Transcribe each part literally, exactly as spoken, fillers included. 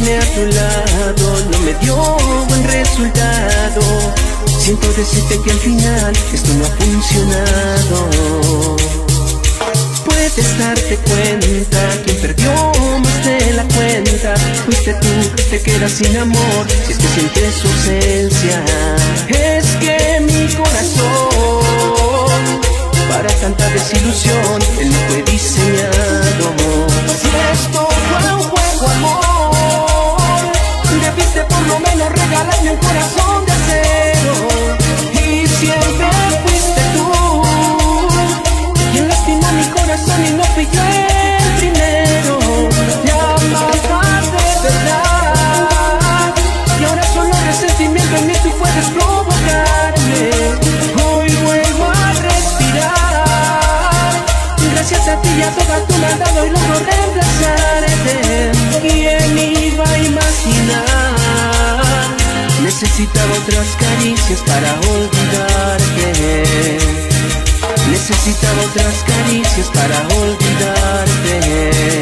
Quedarme a tu lado no me dio buen resultado. Siento decirte que al final esto no ha funcionado. Puedes darte cuenta, quien perdió más de la cuenta fuiste tú, te quedas sin amor si es que sientes su ausencia. Es que mi corazón para tanta desilusión él no fue diseñado. Si esto fue un juego, amor, debiste por lo menos regalarme un corazón de acero. Y siempre fuiste tú quien lastimó mi corazón y no fui yo el primero. Te amaba de verdad y ahora solo resentimiento en mí tú puedes provocarme. Hoy vuelvo a respirar gracias a ti y a toda tu maldad hoy logro reemplazarte. ¿Quién iba a imaginar? Necesitaba otras caricias para olvidarte. Necesitaba otras caricias para olvidarte.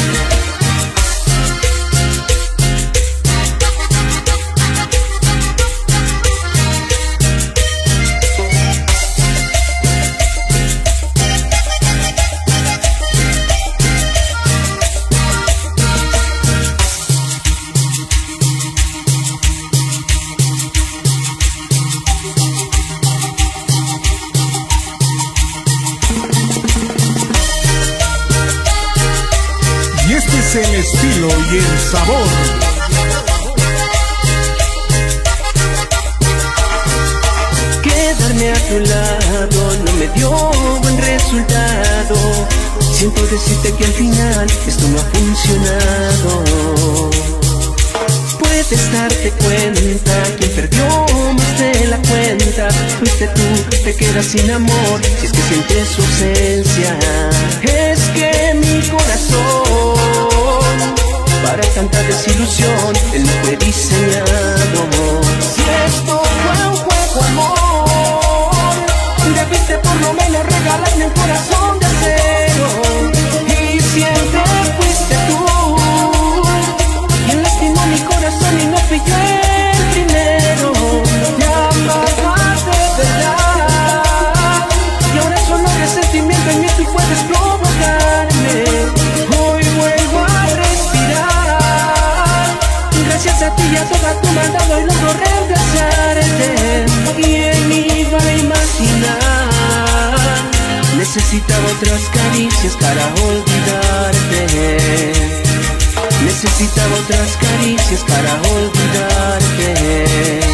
El estilo y el sabor. Quedarme a tu lado no me dio buen resultado. Siento decirte que al final esto no ha funcionado. Puedes darte cuenta, quien perdió más de la cuenta fuiste tú, te quedas sin amor si es que sientes su ausencia. Es que mi corazón para tanta desilusión él no fue diseñado. Si esto fue un juego, amor, debiste por lo menos regalarme un corazón de acero. Y siempre fuiste tú quien lastimó mi corazón y no fui yo el primero. Te amaba de verdad y ahora solo resentimiento en mí tú puedes provocarme. Hoy vuelvo a respirar gracias a ti y a toda tu maldad hoy logro reemplazarte. ¿Quién iba a imaginar? Necesitaba otras caricias para olvidarte. Necesitaba otras caricias para olvidarte.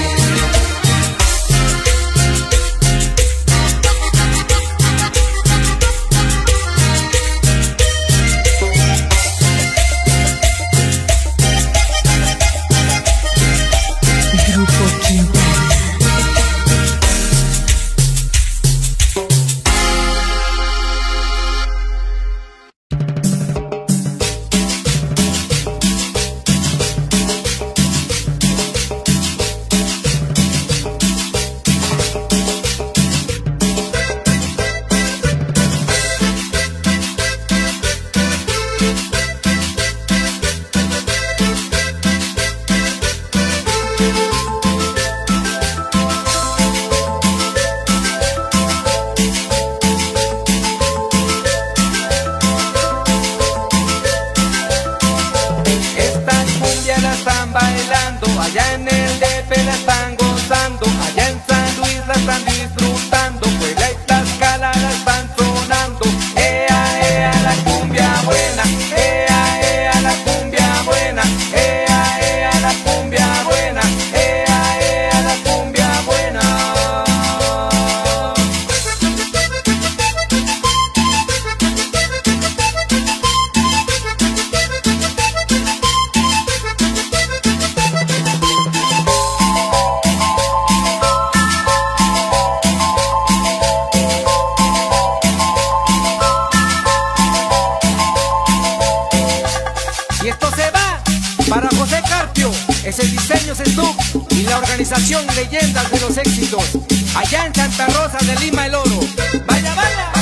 Organización Leyendas de los Éxitos, allá en Santa Rosa de Lima el Oro. ¡Vaya, vaya!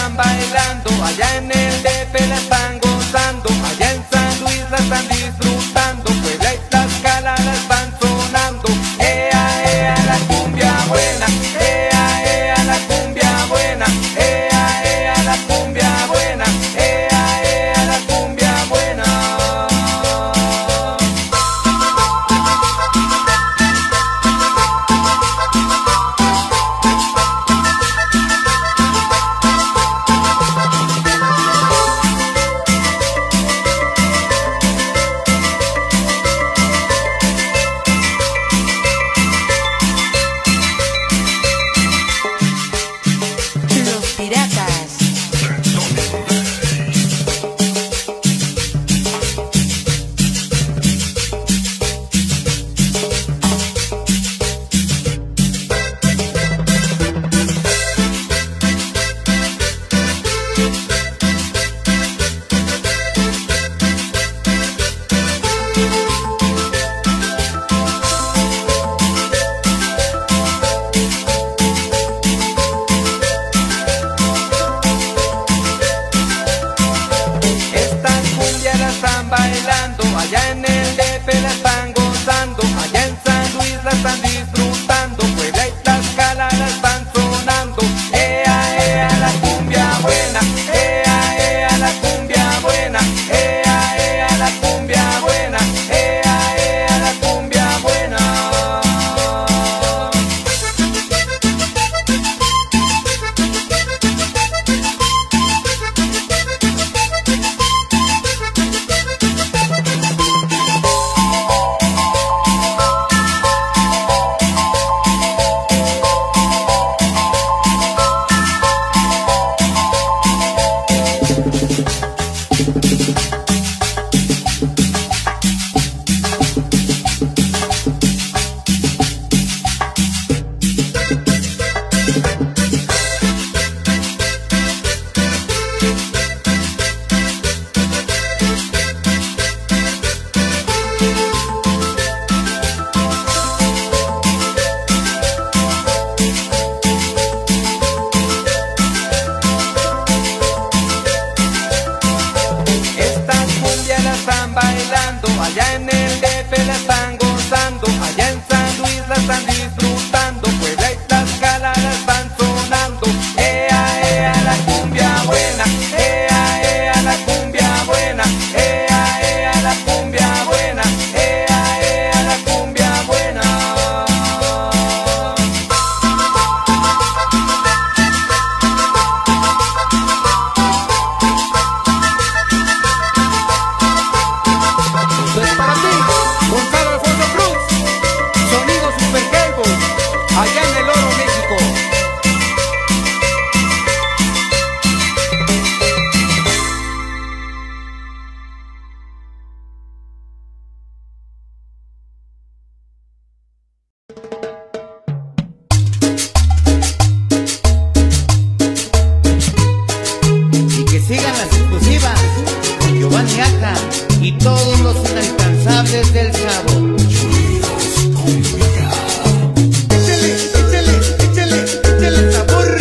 están bailando, allá en el D F la están gozando, allá en San Luis la están disfrutando, Puebla y Tlaxcala la están sonando. Ea, ea, la cumbia buena, ea, ea, la cumbia buena, ea, ea, la cumbia buena, ea, ea, la cumbia buena. Los Piratas. Esta cumbia la están bailando, allá en el D F la están gozando, allá en San Luis la están disfrutando, Puebla y Tlaxcala la están sonando. Ea, ea, la cumbia buena, ea, ea, la cumbia buena, ea, ea, la cumbia buena, ea, ea, la cumbia buena. Esta cumbia la están bailando, allá en el D F la están gozando, allá en San Luis la están disfrutando, Puebla y Tlaxcala la están sonando. Ea, ea, la cumbia buena, ea, ea, la cumbia buena, ea, ea, la cumbia buena, ea, ea, la cumbia buena. Esto es para ti, Gonzalo Alfonso Cruz, sonido Super Cable, allá en el Oro, México. Y que sigan las exclusivas con Giovanni Aja y todos los inalcanzables del Chavo. Échale, échale, échale, échale sabor.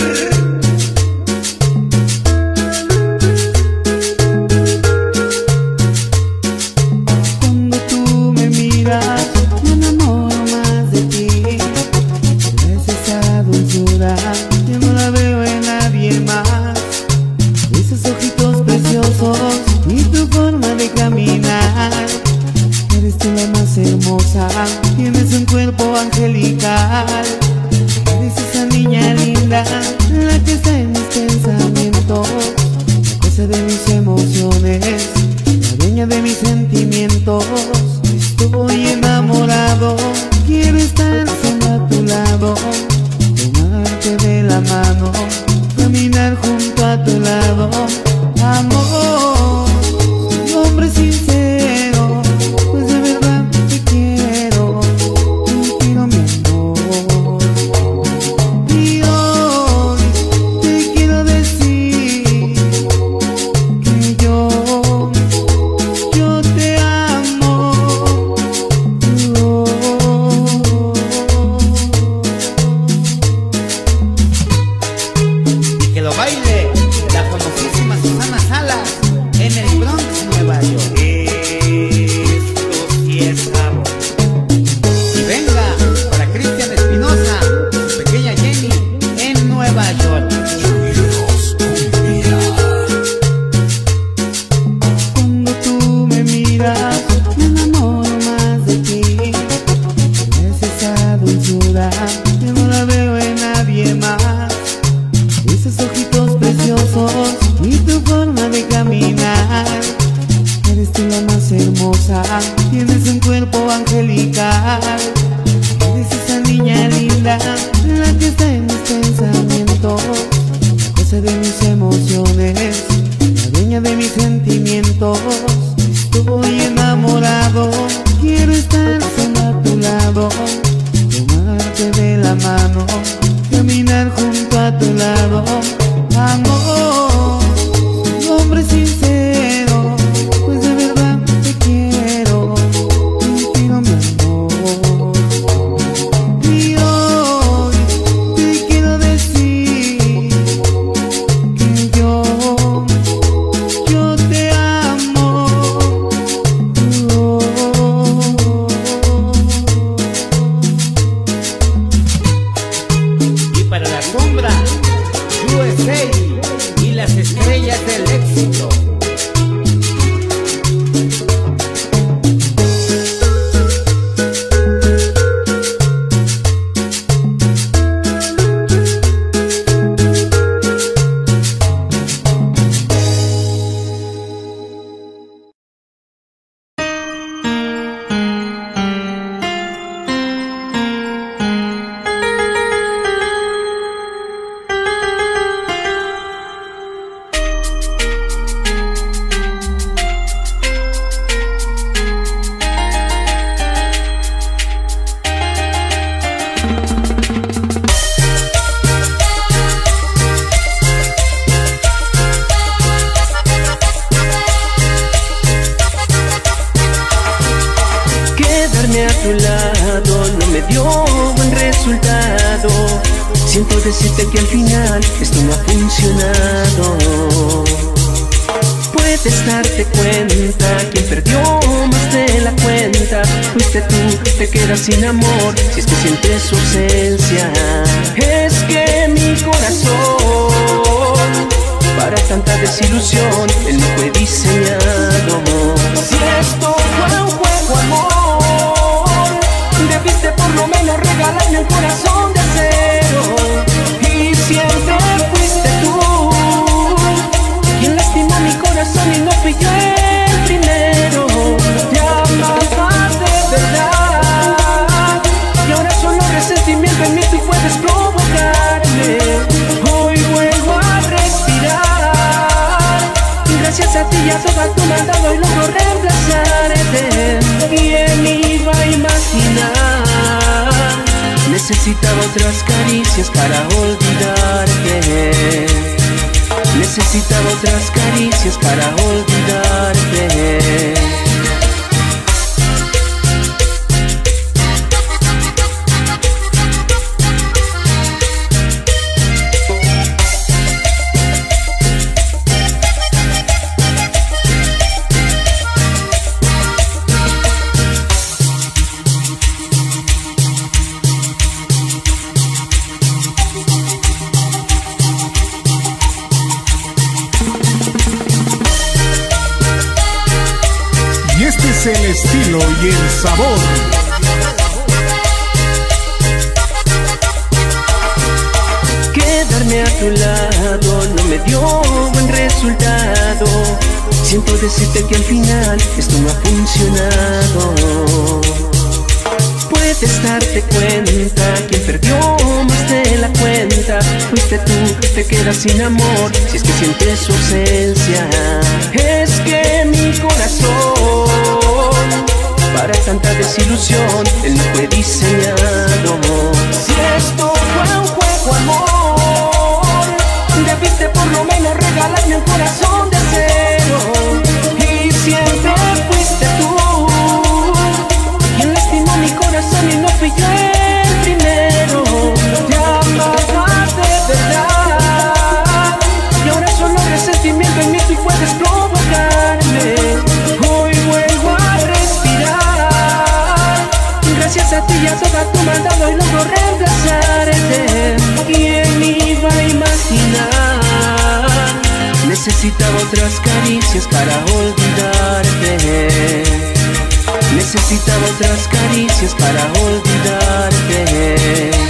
Cuando tú me miras, me enamoro más de ti. Es esa dulzura, yo no la veo en nadie más. Esos ojitos preciosos y tu forma de caminar. Eres tú la más hermosa, tienes un cuerpo angelical. Eres esa niña linda, la que está en mis pensamientos, la cosa de mis emociones, la dueña de mis sentimientos. Estoy enamorado, quiero estar siempre a tu lado, tomarte de la mano, caminar junto a tu lado. Amor, soy hombre sincero, pues de verdad te quiero, te quiero mi amor. Y hoy te quiero decir que yo, yo te amo. Oh. sombra, U S A y las estrellas del éxito. A tu lado no me dio buen resultado. Siento decirte que al final esto no ha funcionado. Puedes darte cuenta, quien perdió más de la cuenta fuiste tú, te quedas sin amor si es que sientes su ausencia. Es que mi corazón para tanta desilusión él no fue diseñado. Si esto fue un juego, amor, debiste por lo menos regalarme un corazón de acero. Y siempre fuiste tú quien lastimó mi corazón y no fui yo el primero. Te amaba de verdad y ahora solo resentimiento en mí tú puedes provocarme. Hoy vuelvo a respirar gracias a ti y a toda tu maldad hoy logro reemplazarte. ¿Quién iba a imaginar? Necesitaba otras caricias para olvidarte. Necesitaba otras caricias para olvidarte. Es el estilo y el sabor. Quedarme a tu lado no me dio buen resultado. Siento decirte que al final esto no ha funcionado. Puedes darte cuenta, quien perdió más de la cuenta fuiste tú, te quedas sin amor si es que sientes su ausencia. Es que mi corazón para tanta desilusión él no fue diseñado. Si esto fue un juego, amor, debiste por lo menos regalarme un corazón de acero. Y siempre fuiste tú quien lastimó mi corazón y no fui yo el primero. Te amaba de verdad y ahora solo resentimiento en mí tú puedes provocarme. Hoy vuelvo a respirar gracias a ti y a toda tu maldad hoy logro reemplazarte. ¿Quién iba a imaginar? Necesitaba otras caricias para olvidarte. Necesitaba otras caricias para olvidarte.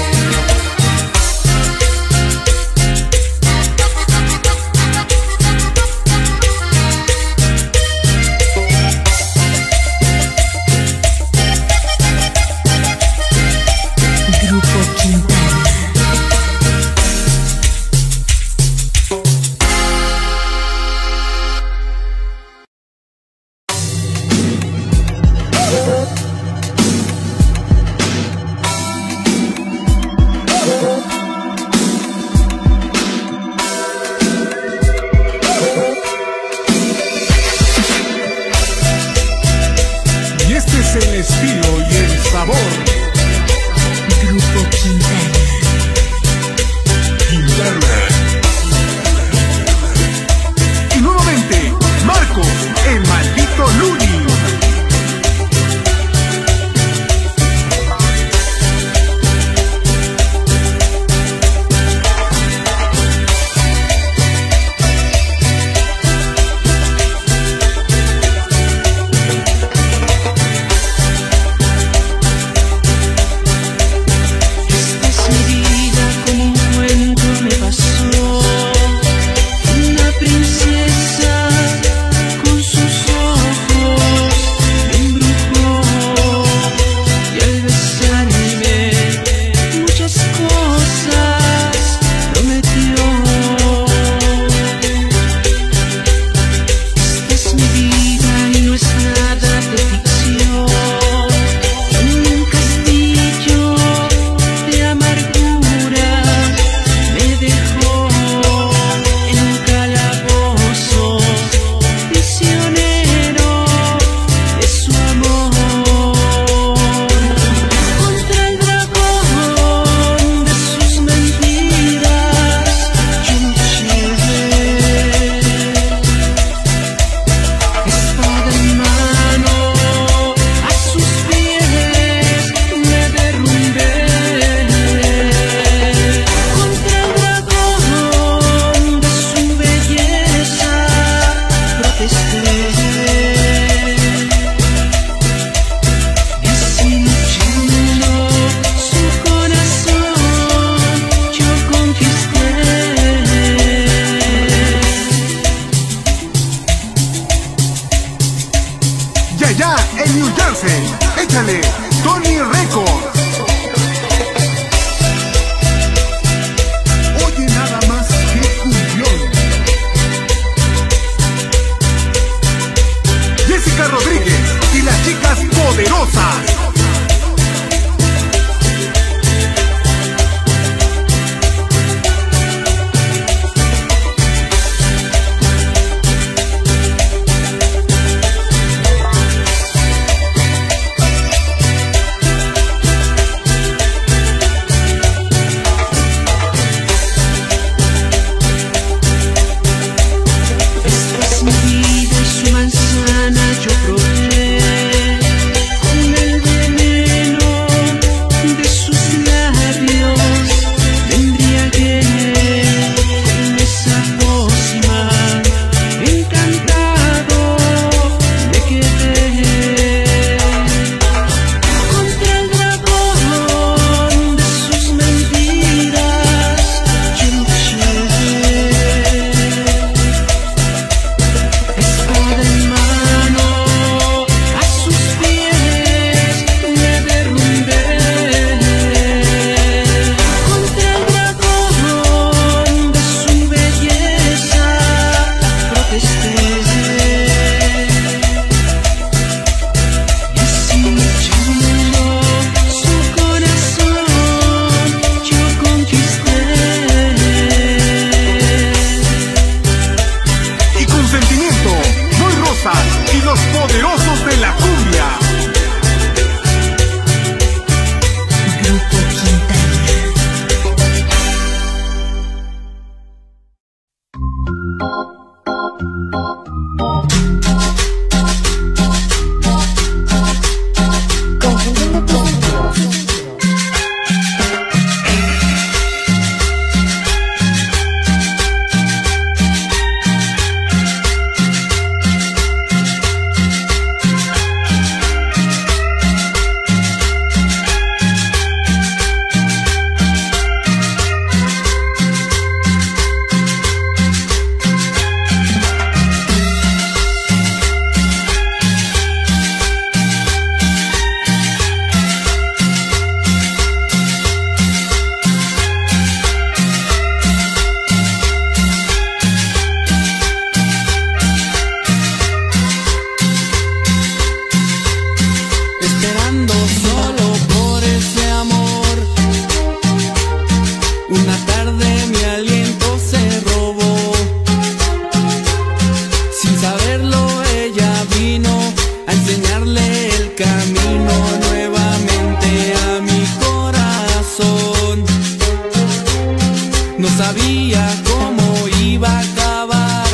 sabía cómo iba a acabar,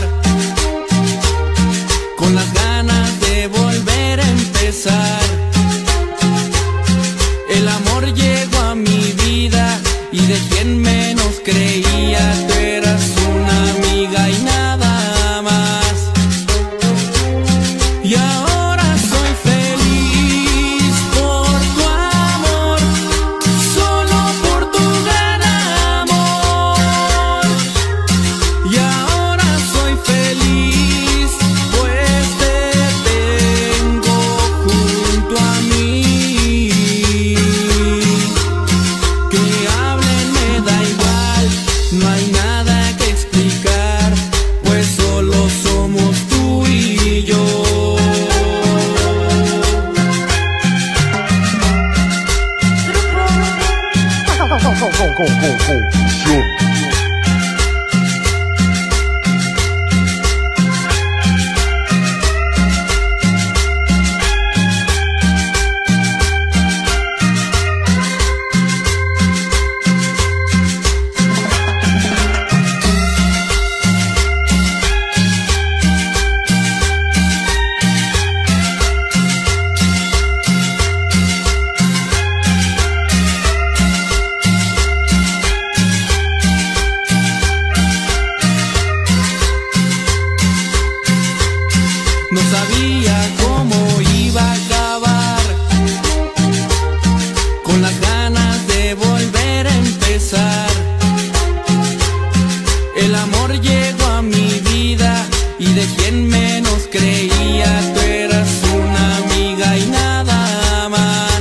con las ganas de volver a empezar. El amor llegó a mi vida y de quien menos creía, tú eras una amiga y nada más. Y ahora soy feliz por tu amor, solo por tu gran amor. Y ahora soy feliz, pues te tengo junto a mí. Que hablen me da igual, no hay nada que explicar, pues solo somos tú y yo. No sabía cómo iba a acabar, con las ganas de volver a empezar. El amor llegó a mi vida y de quien menos creía, tú eras una amiga y nada más.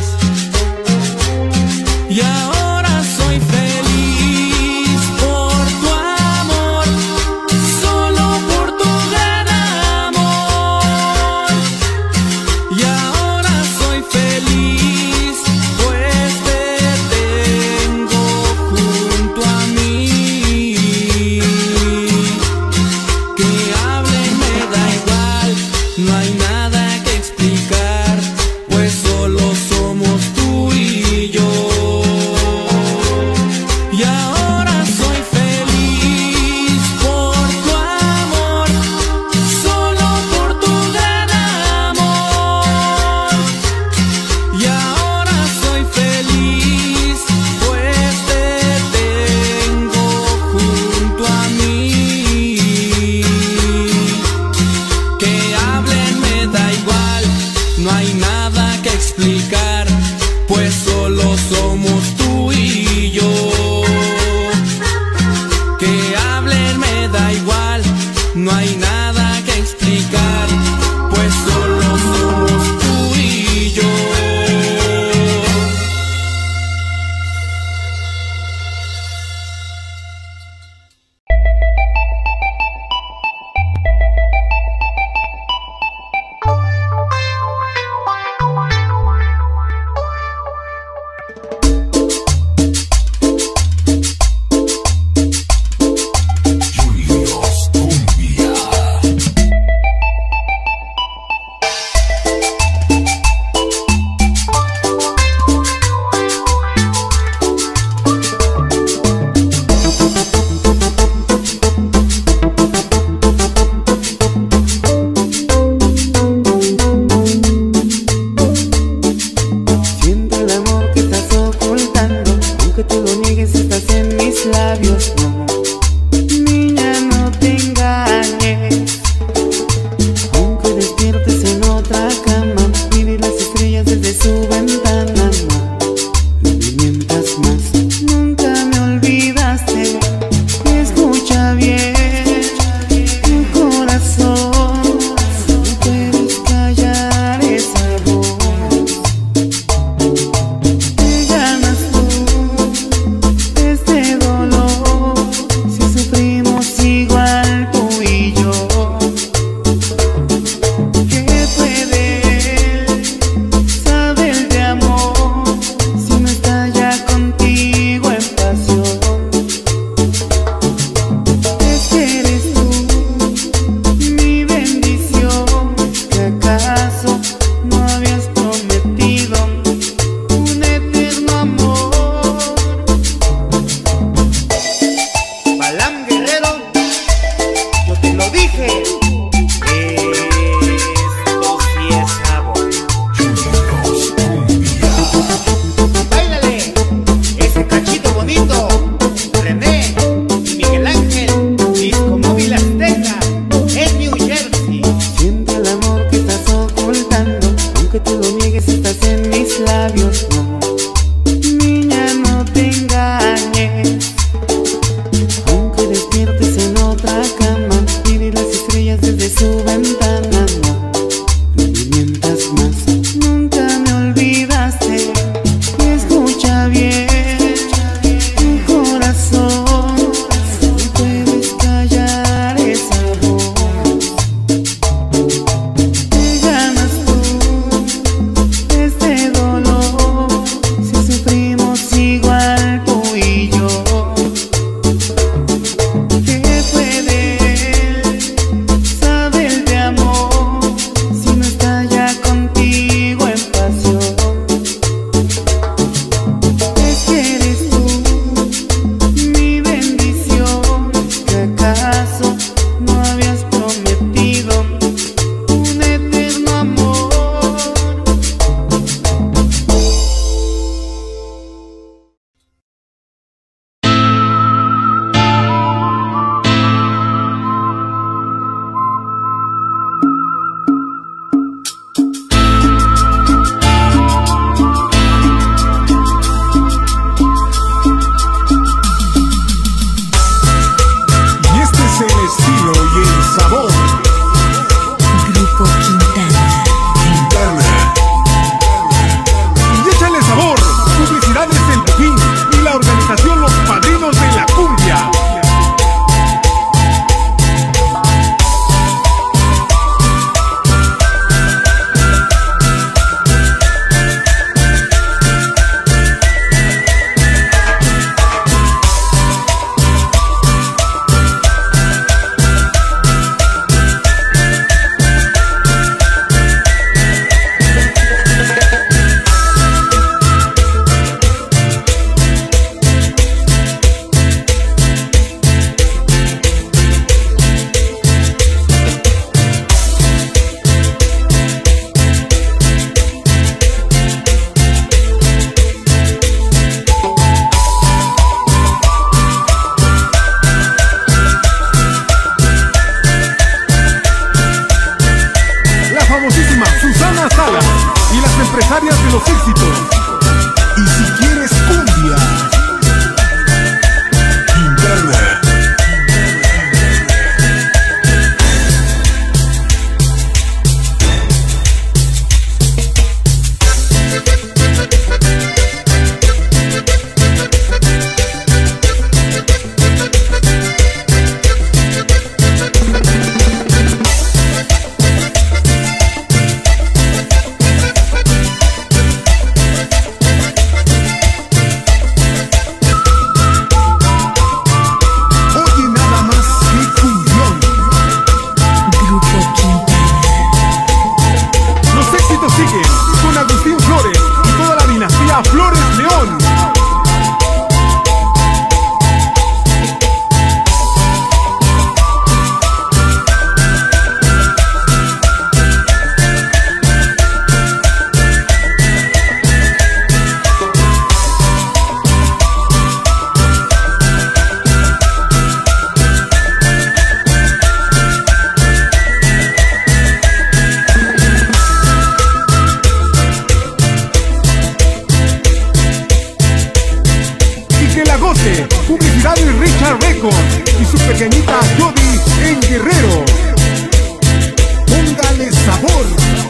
Y ahora soy feliz por tu amor, solo por tu gran amor. Y ahora soy feliz, pues te tengo junto a mí. Que hablen me da igual, no hay nada que explicar, pues solo somos tú y yo. Y ahora soy feliz por tu amor, solo por tu gran amor. Y ahora soy feliz, pues te tengo junto a mí. Que hablen me da igual, no hay nada que explicar, pues solo somos tú y yo. Que hablen me da igual, no hay nada que explicar, pues solo somos tú y yo. Julios Cumbia. pequeñita Jody en Guerrero. Póngale sabor.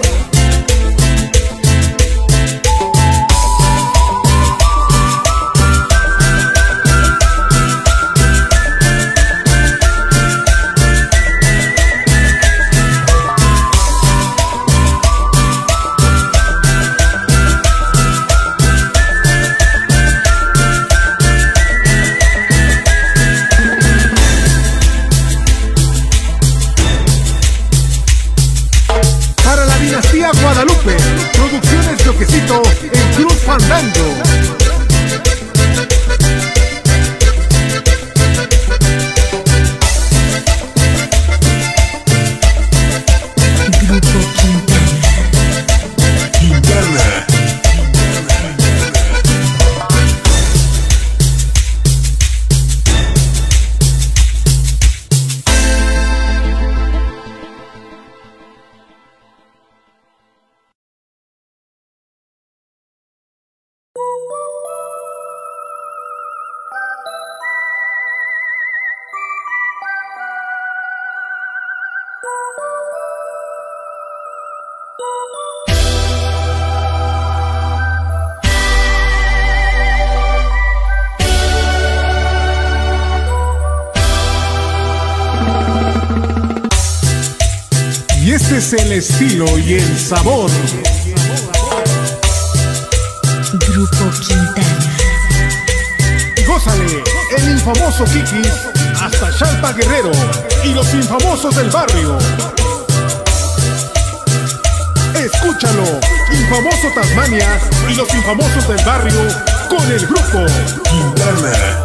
Guadalupe, Producciones Loquecito en Cruz Fandango. Grupo Quintana. Quintana. Y este es el estilo y el sabor. Grupo Quintana. Gózale, el infamoso Kikis hasta Xalpa Guerrero y los infamosos del barrio. Escúchalo, Infamoso Tasmania y los infamosos del barrio con el grupo Quintana.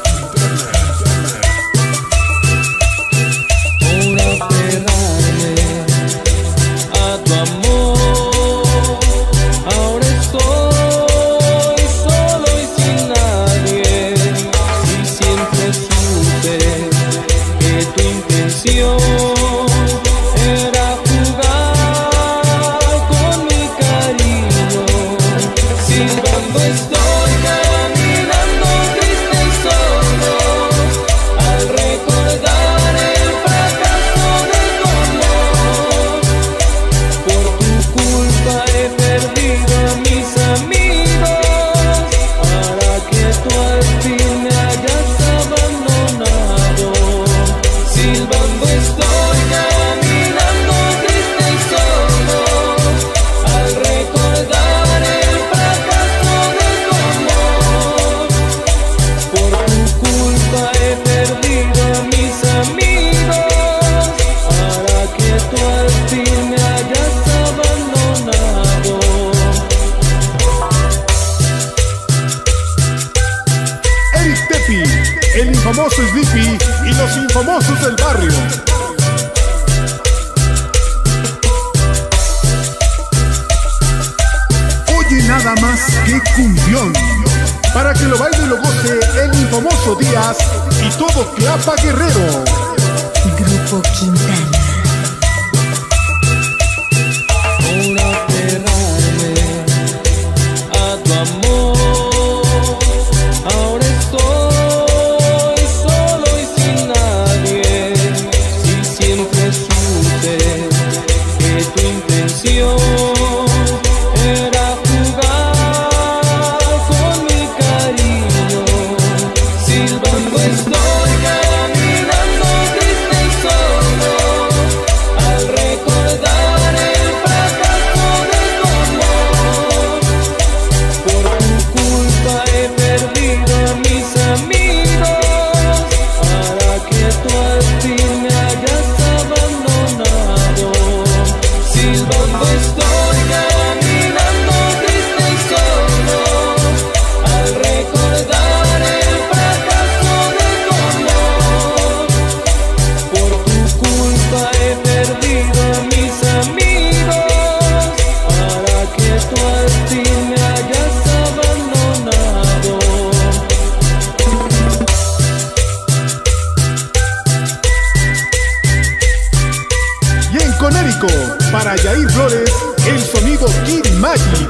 El infamoso Sleepy y los infamosos del barrio. Oye nada más que cumbión, para que lo baile y lo goce el infamoso Díaz y todo Tlapa Guerrero. Grupo Quintana. Para Yair Flores, el sonido Kid Magic.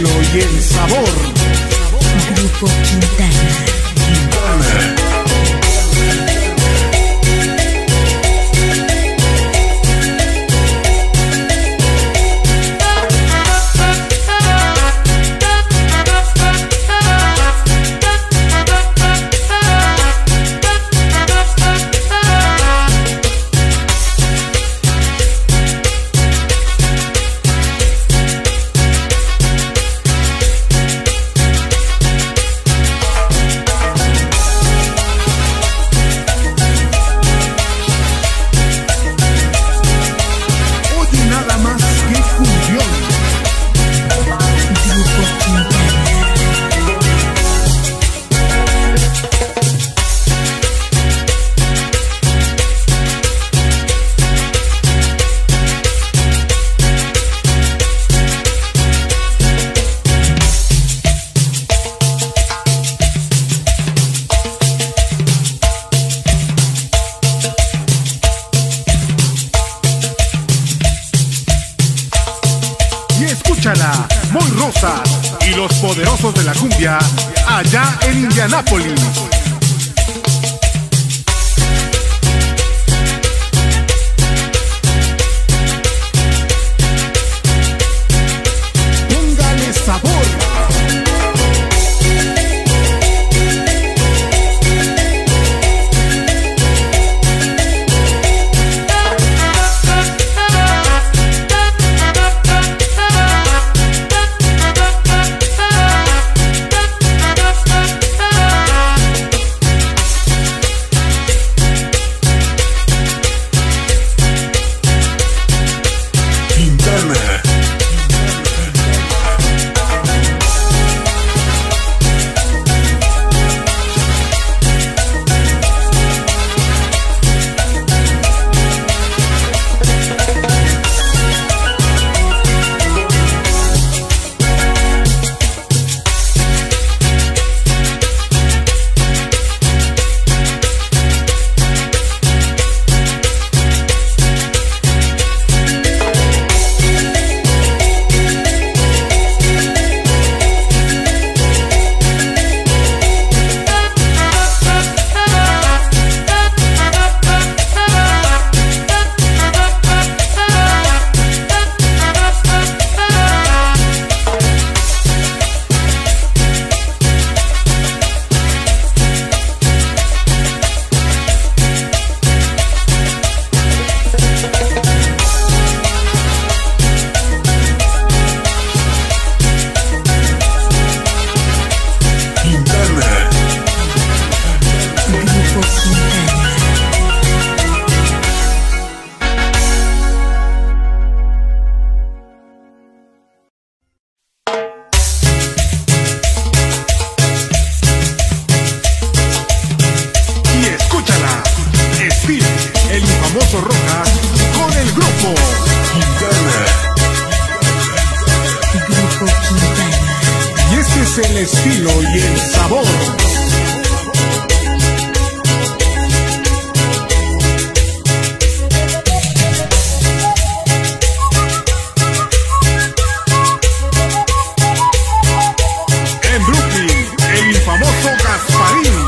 y el sabor. Grupo Quintana. Quintana. Escúchala, Muy Rosa y los poderosos de la cumbia allá en Indianápolis. Póngale sabor. Rojas con el grupo Quintana. Grupo Quintana. Y este es el estilo y el sabor. En Brooklyn, el infamoso Gasparín.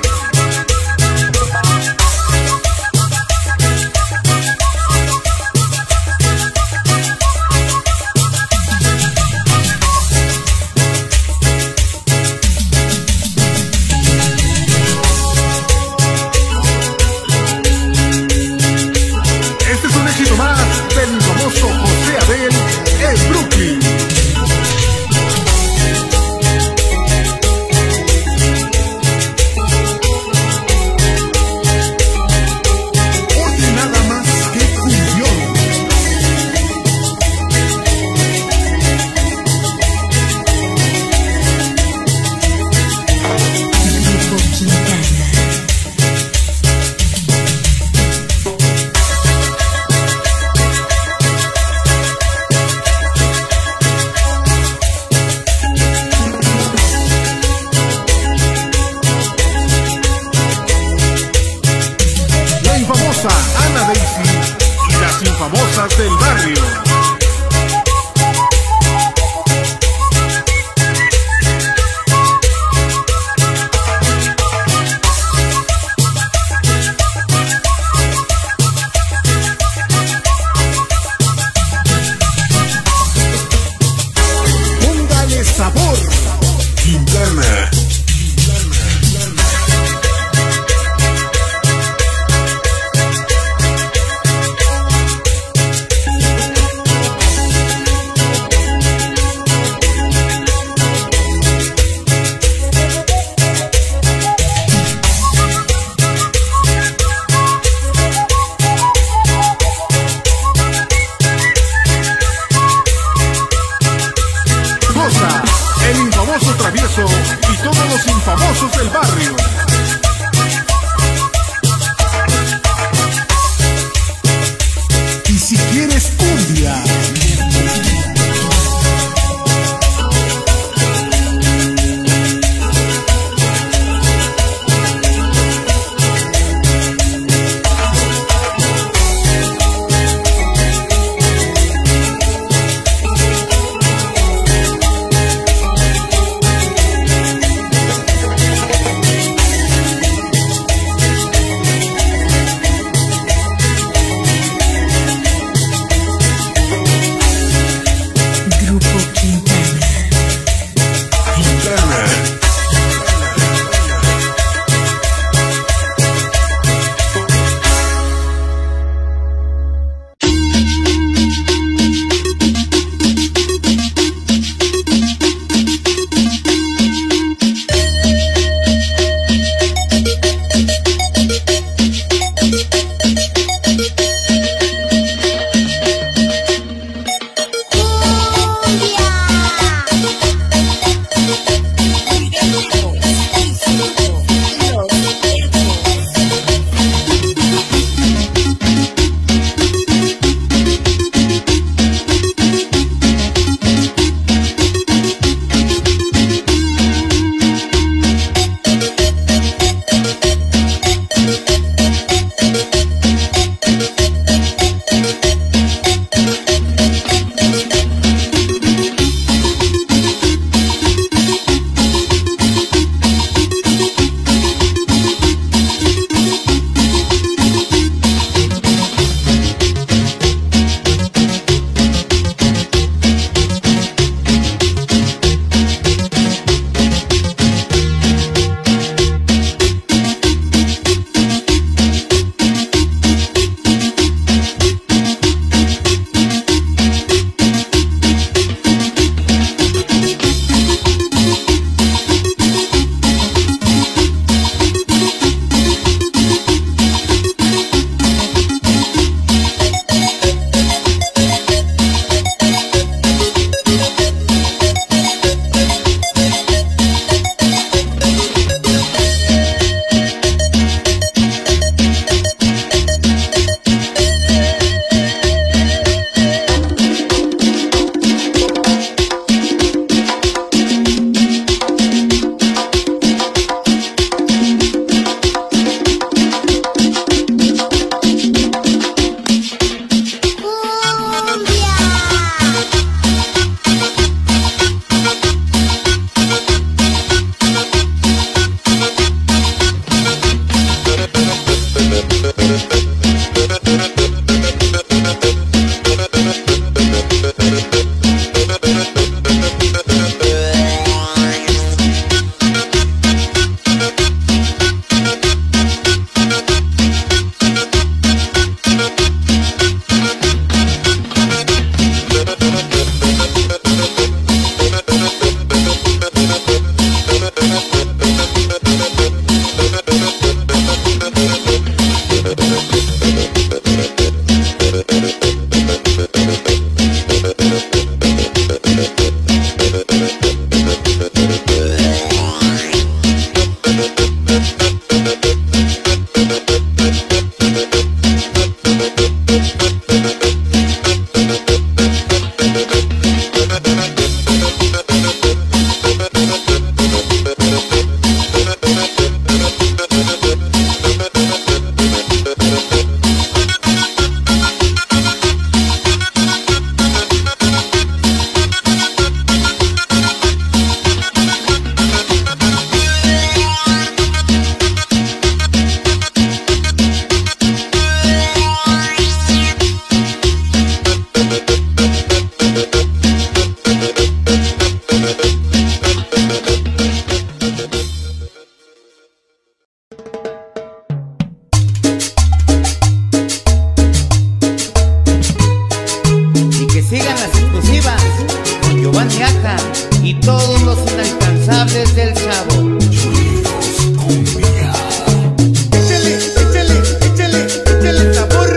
Ana Daisy y las infamosas del barrio. sabor. Quintana. El infamoso Travieso y todos los infamosos del barrio. Y si quieres cumbia, incansables del Chavo. Échale, échale, échale, échale sabor.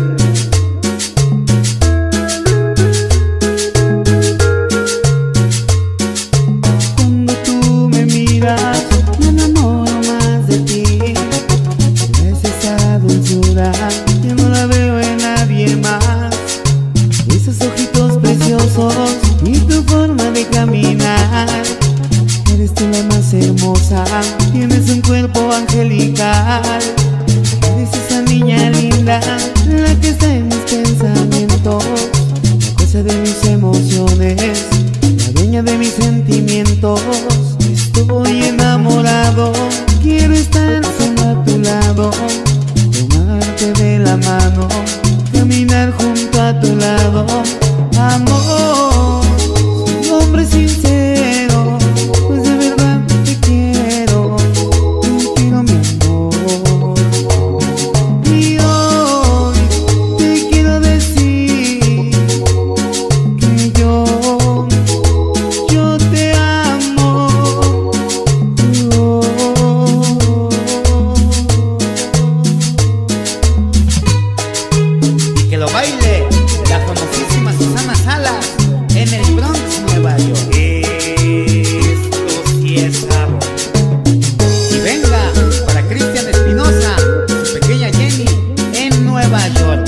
Cuando tú me miras, me enamoro más de ti. Es esa dulzura que no la veo en nadie más. Esos ojitos preciosos y tu forma de caminar. Eres tú la más hermosa, tienes un cuerpo angelical. Eres esa niña linda, la que está en mis pensamientos, la cosa de mis emociones, la dueña de mis sentimientos. Estoy enamorado, quiero estar solo a tu lado, tomarte de la mano, caminar junto a tu lado. Amor, soy hombre sincero, pues de verdad te quiero, te quiero mi amor. Y hoy te quiero decir que yo, yo te amo. Oh. Y que lo baile la famosísima Susana Salas en el Bronx, Nueva York. Esto sí es sabor. Y venga para Cristian Espinosa, su pequeña Jenny en Nueva York.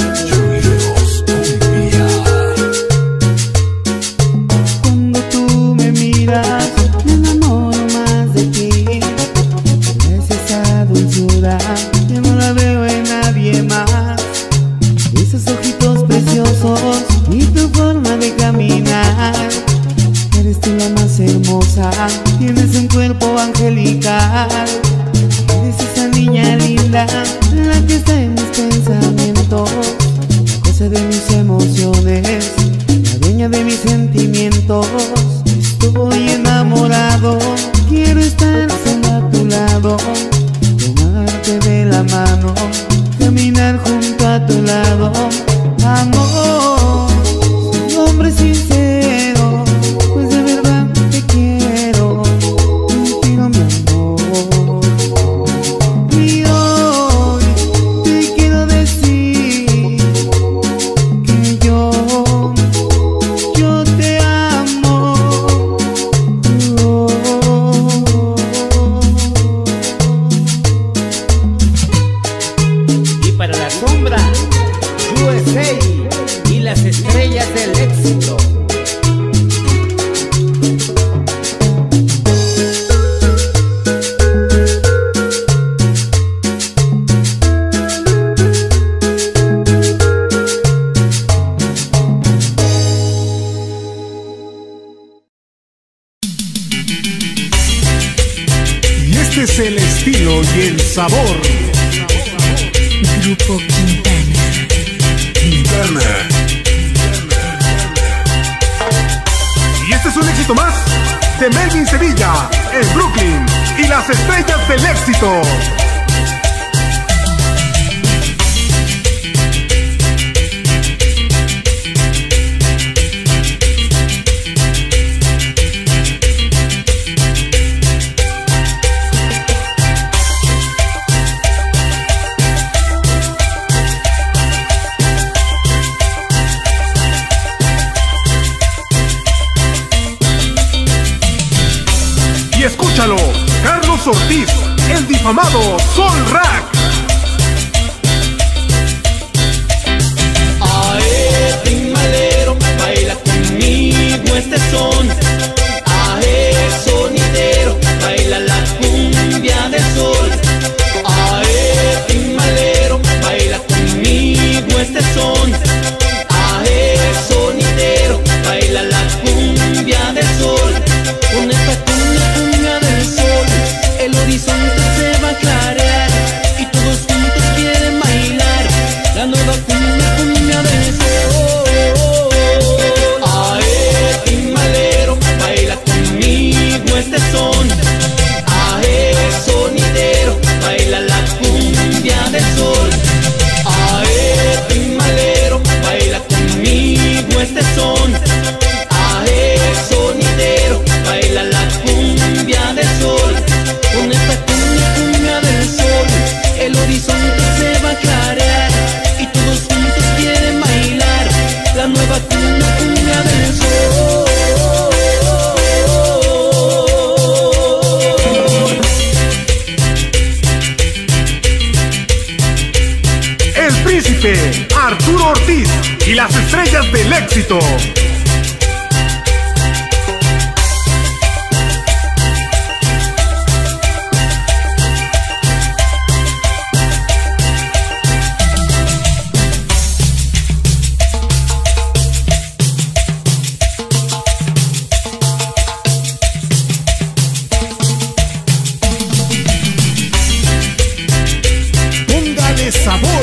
Cuando tú me miras, me enamoro más de ti. Es esa dulzura que no la veo en nadie más. Esos ojitos preciosos y tu forma de caminar. Eres tú la más hermosa, tienes un cuerpo angelical. Eres esa niña linda, la que está en mis pensamientos, la cosa de mis emociones, la dueña de mis sentimientos. Estoy enamorado, quiero estar solo a tu lado, tomarte de la mano, caminar junto a tu lado. Amor, soy hombre sincero, pues de verdad te quiero, te quiero mi amor. Y hoy te quiero decir que yo, yo te amo. Oh. Y para la sombra, U S A y las estrellas del éxito. Y este es el estilo y el sabor. Grupo Quintana. Quintana. Y este es un éxito más de Melvin Sevilla en Brooklyn y las estrellas del éxito. Y escúchalo, Carlos Ortiz, el difamado Sol Rack. Ae, timalero, baila conmigo este son. Ae, sonidero, baila la cumbia del sol. Ae, timalero, baila conmigo este son. Ae, sonidero, baila la cumbia del sol. Con esta cumbia, cumbia del sol, el horizonte se va a clarear y todos juntos quieren bailar la nueva cumbia, cumbia del sol. Ae, timalero, baila conmigo este son. Ae, sonidero, baila la cumbia del sol. Ae, timalero, baila conmigo este son. Ae, sonidero, baila la cumbia éxito. Póngale sabor.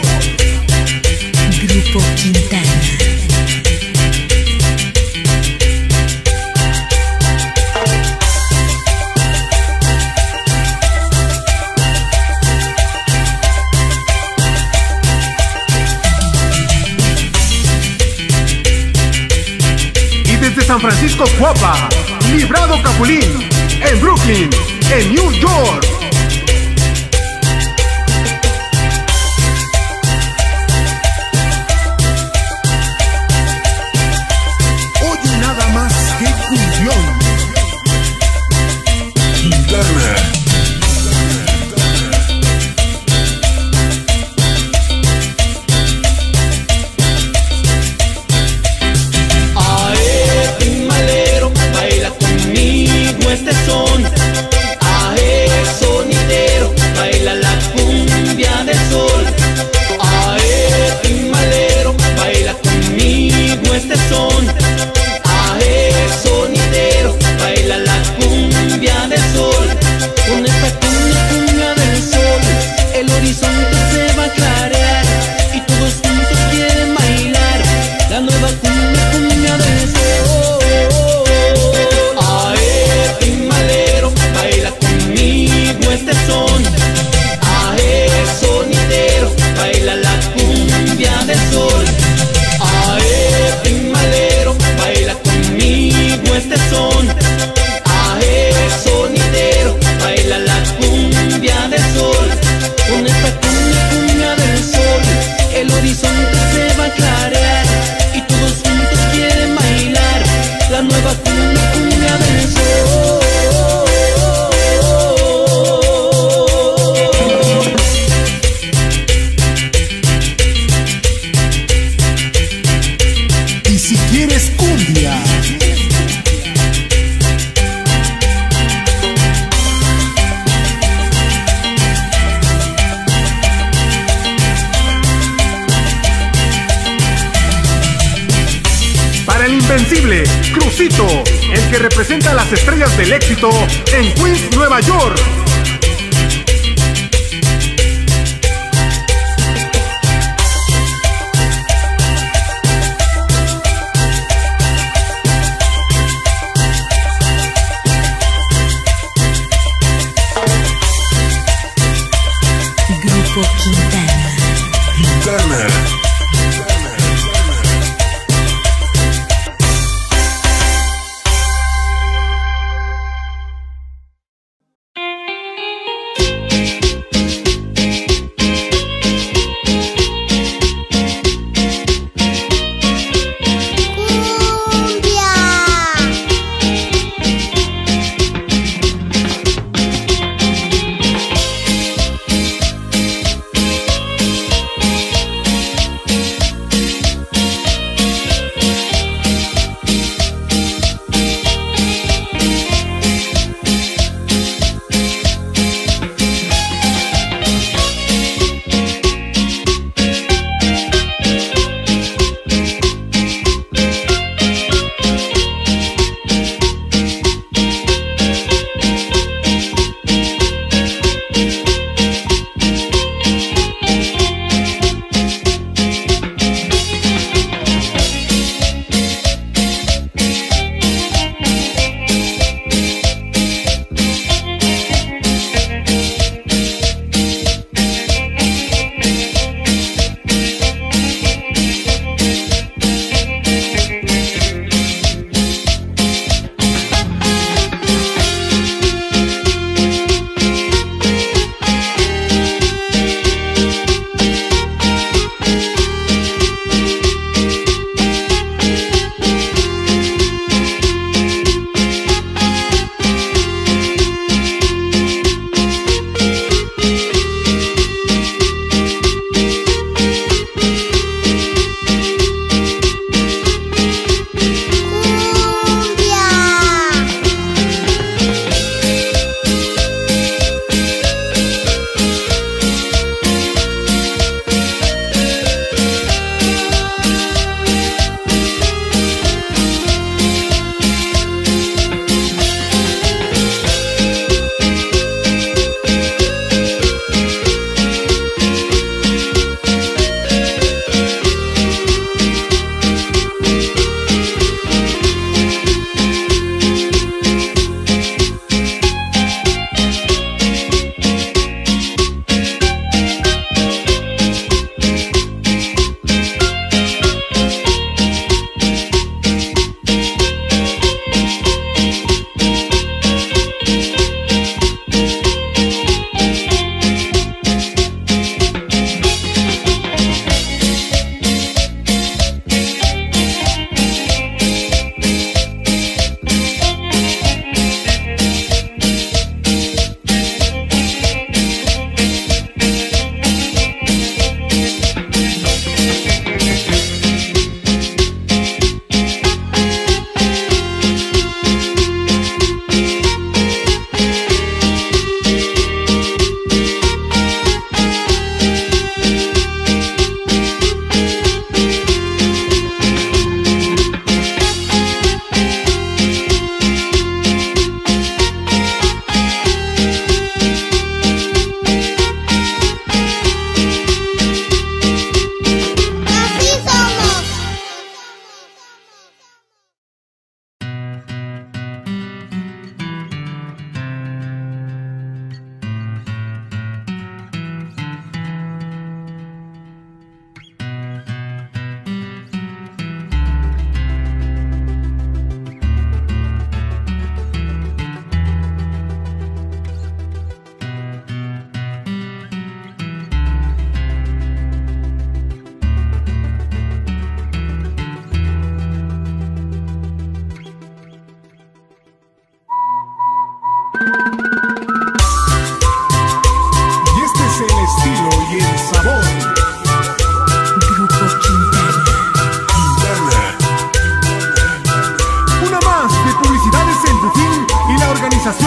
Grupo Quintana. Y desde San Francisco, Cuapa, Librado Capulín, en Brooklyn, en New York. Oye nada más que cumbión. Quintana. Ae, timalero, baila conmigo este son. Ae, sonidero, baila la cumbia del sol. Ae, timalero, baila conmigo este son. Ae, sonidero, baila la cumbia del sol. Con esta cumbia, cumbia del sol, el horizonte se va a clarear y todos juntos quieren bailar la nueva cumbia, cumbia del sol. Ae, timalero, baila conmigo este son. Ae, sonidero, baila la cumbia del sol. Ae, timalero, baila conmigo este son. Ae, sonidero, baila la cumbia del sol. Con esta cumbia, cumbia del sol, el horizonte se va a clarear y todos juntos quieren bailar la nueva cumbia, cumbia del sol. Y si quieres cumbia, para el invencible Crucito, el que representa a las estrellas del éxito en Queens, Nueva York. Grupo Quintana. Quintana.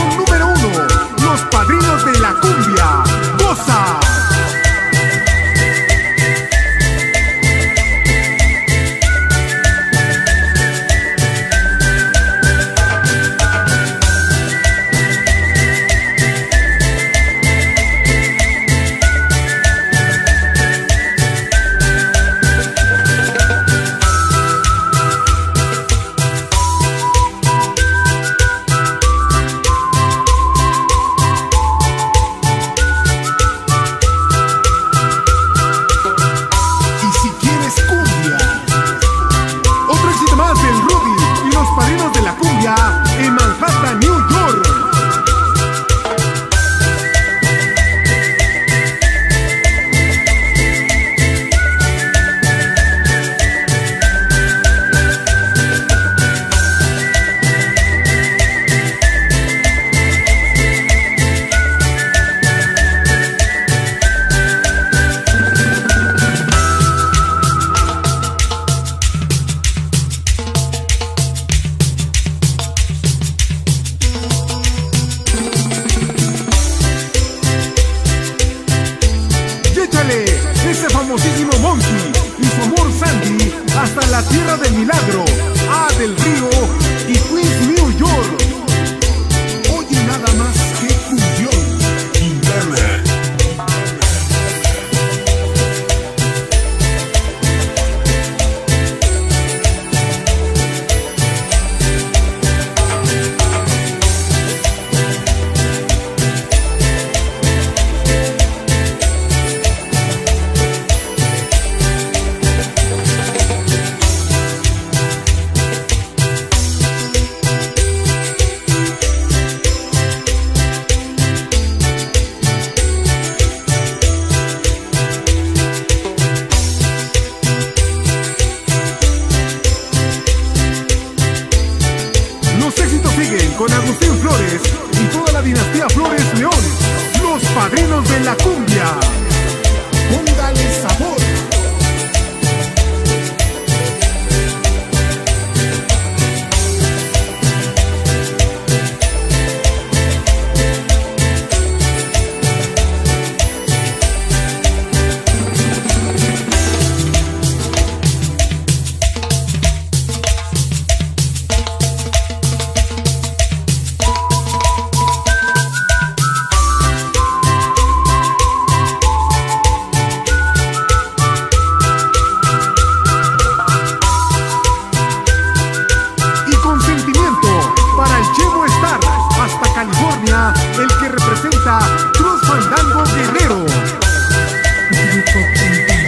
posición número uno, los padrinos de la cumbia. ¡Goza! En Manhattan, New York. Ese famosísimo Monkey y su amor Sandy hasta la tierra del milagro, A del Río y Queens, New York. Oye nada más que cumbión. Quintana. Con Agustín Flores y toda la dinastía Flores León, los padrinos de la cumbia. Póngale sabor. California, el que representa Cruz Fandango Guerrero. Grupo Quintana.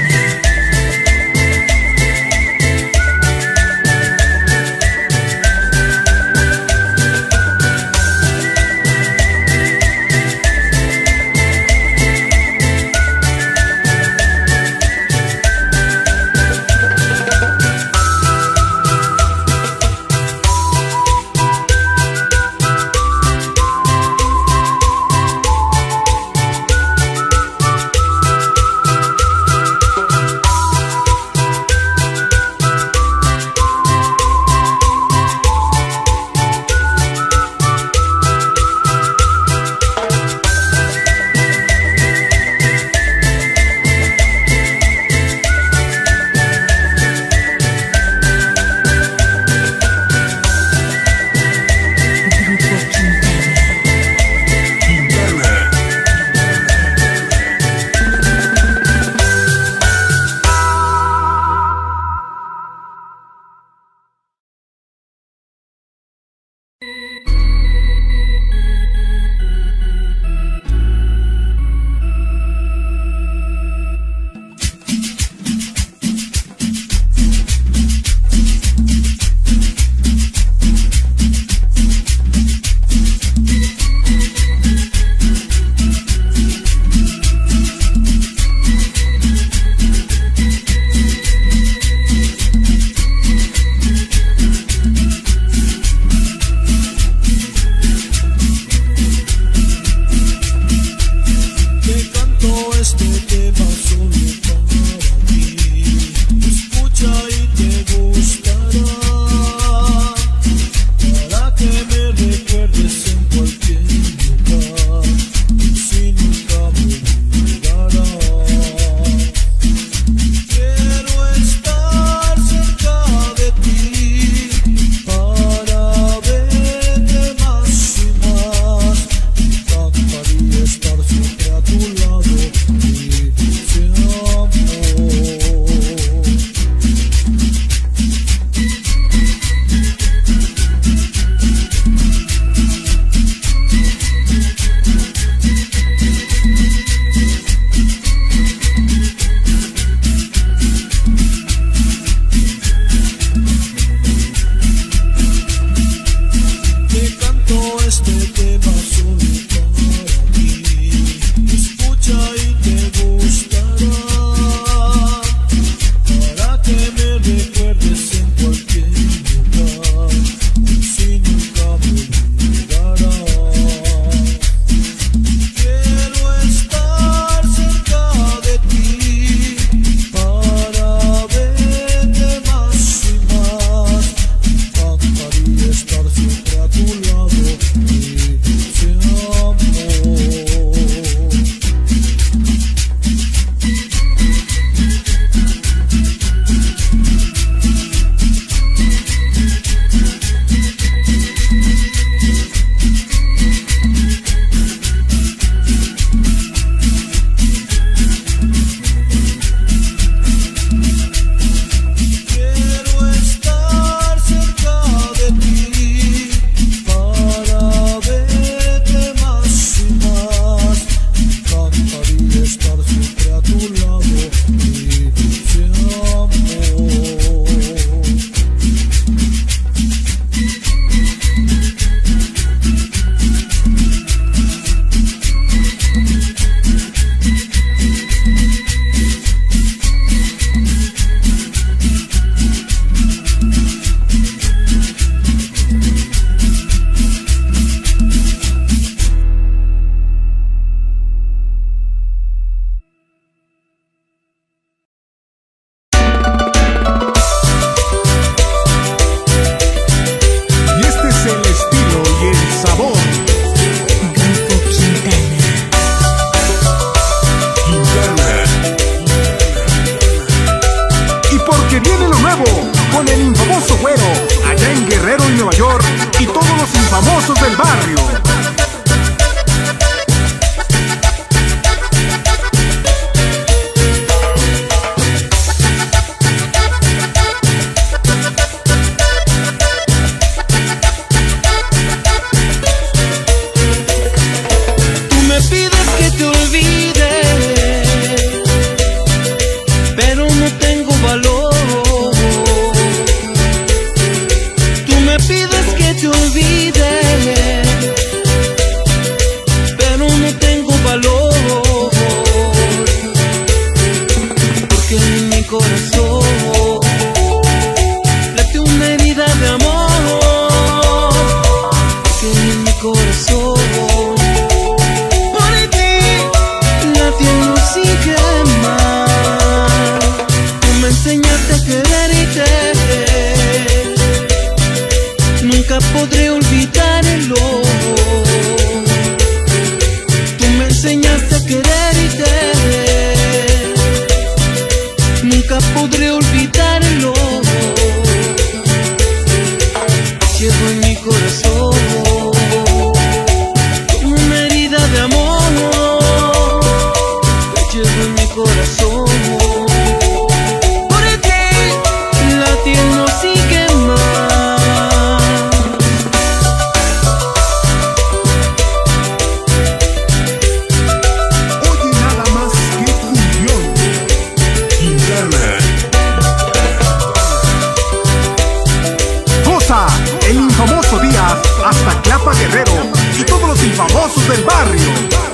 famosos del barrio.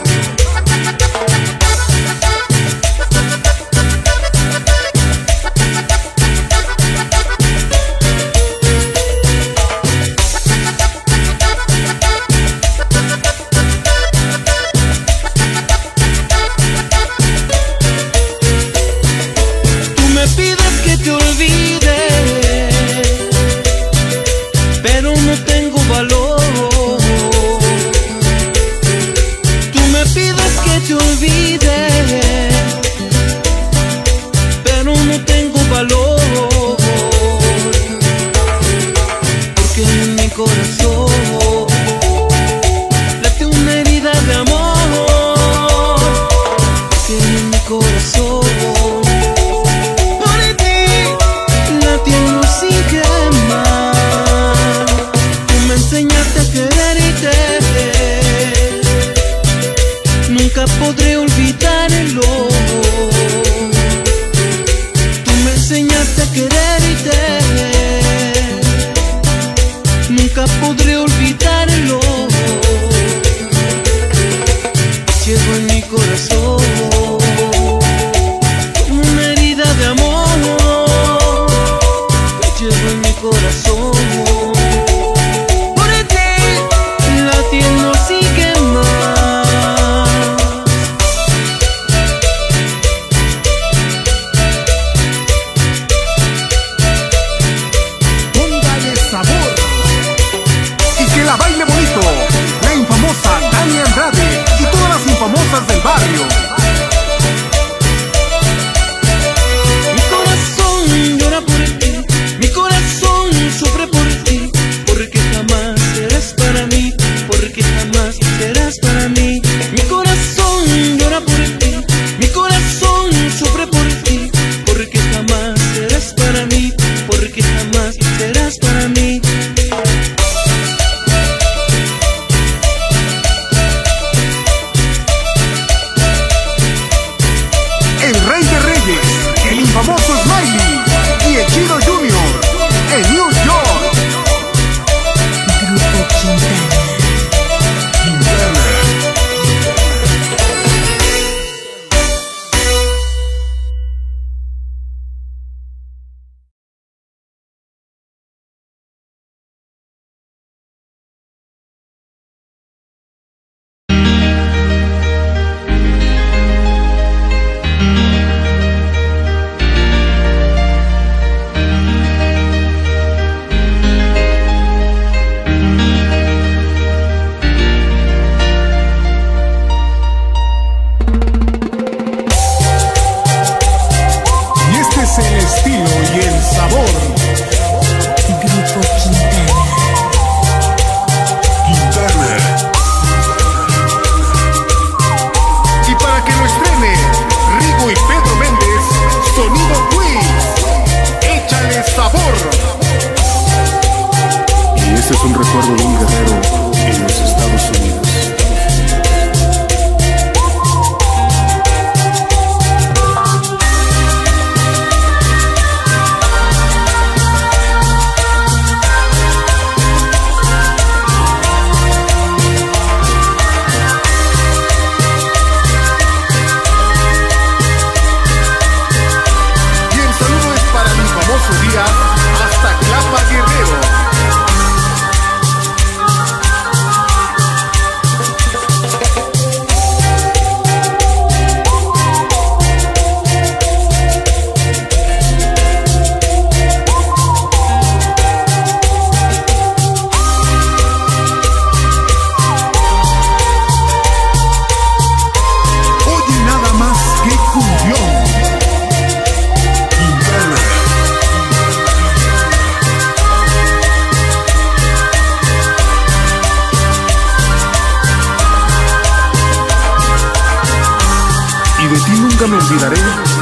nunca me olvidaré.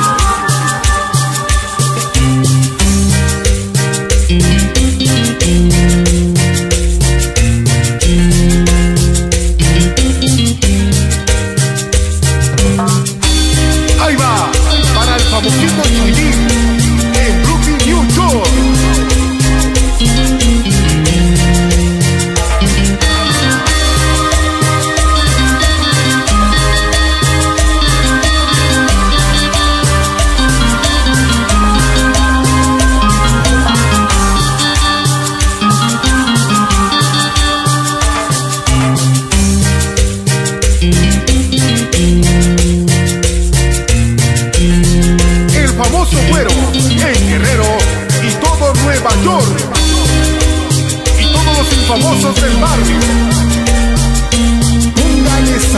Ahí va, para el famosito Chuylín, en Brooklyn, New York.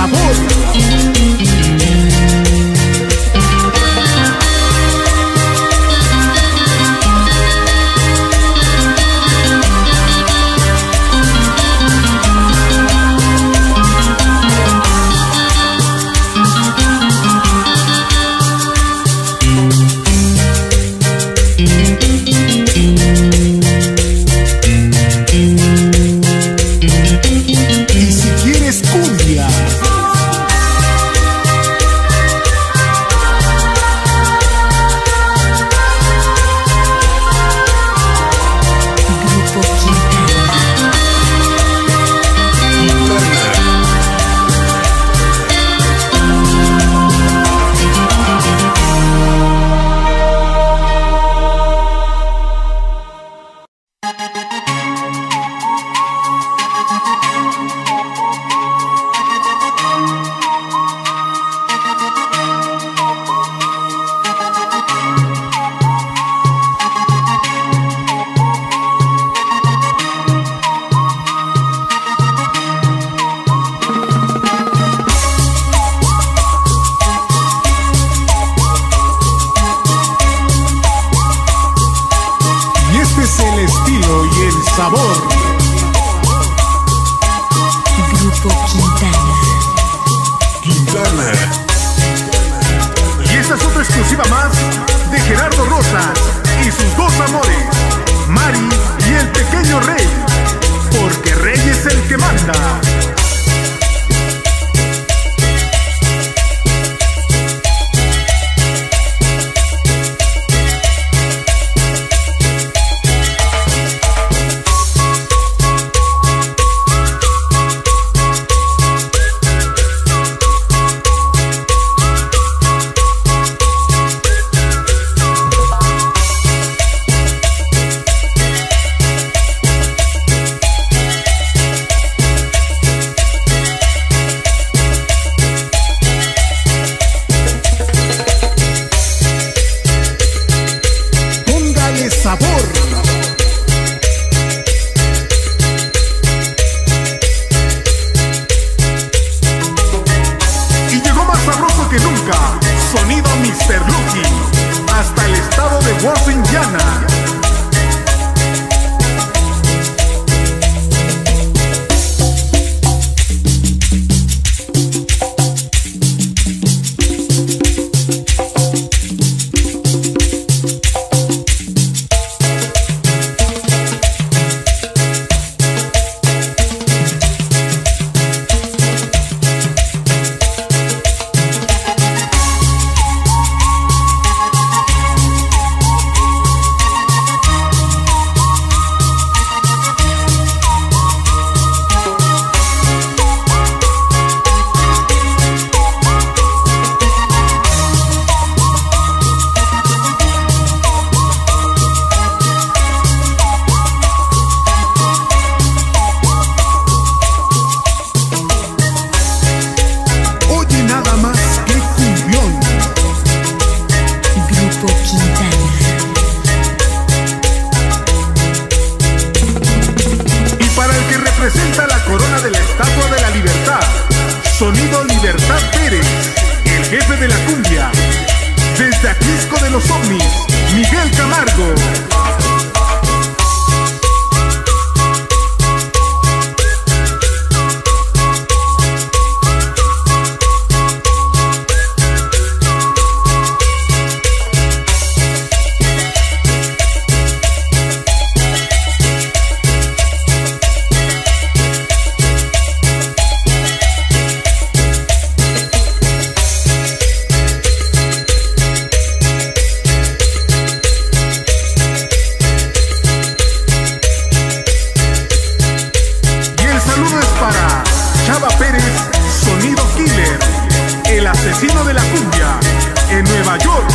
sabor. Y si quieres cumbia, Grupo Quintana. y este es el estilo y el sabor. Grupo Quintana. Quintana. Y esta es otra exclusiva más de Gerardo Rosas y sus dos amores, Mari y el pequeño Rey, porque Rey es el que manda. Póngale sabor. Y llegó más sabroso que nunca, sonido mister Lucky, hasta el estado de Washington, Indiana. Oye nada más que cumbión. Grupo Quintana. Y para el que representa la corona de la Estatua de la Libertad, sonido Libertad Pérez, el jefe de la cumbia. Desde Aquisco de los Ovnis, Miguel Camargo. Chava Pérez, sonido killer, el asesino de la cumbia, en Nueva York.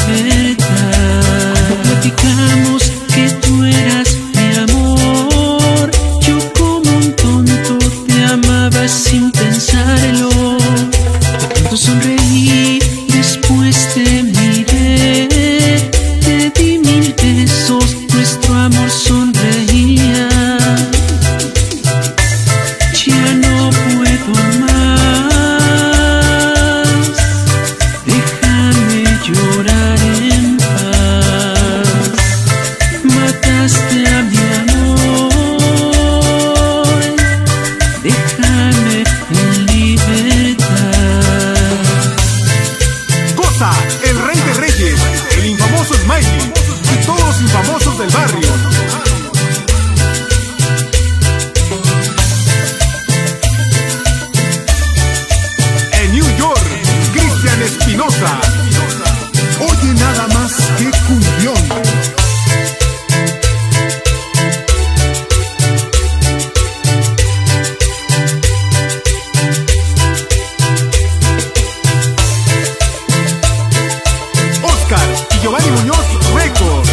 libertad. Cuando platicamos que tú eras mi amor, yo como un tonto te amaba sin pensarlo. De pronto sonreí, después te miré, te di mil besos, nuestro amor sonreía. Ya no puedo más, déjame llorar en paz. Mataste a mi amor, déjame en libertad. Goza, el rey de reyes, el infamoso Smiley y todos los infamosos del barrio. En New York, Cristian Espinosa. Oye nada más que cumbión. Oscar y Giovanni Muñoz Records.